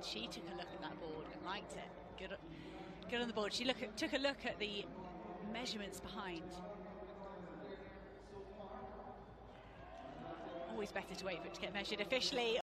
she took a look at that board and liked it. Good on the board. She took a look at the measurements behind. Always better to wait for it to get measured officially.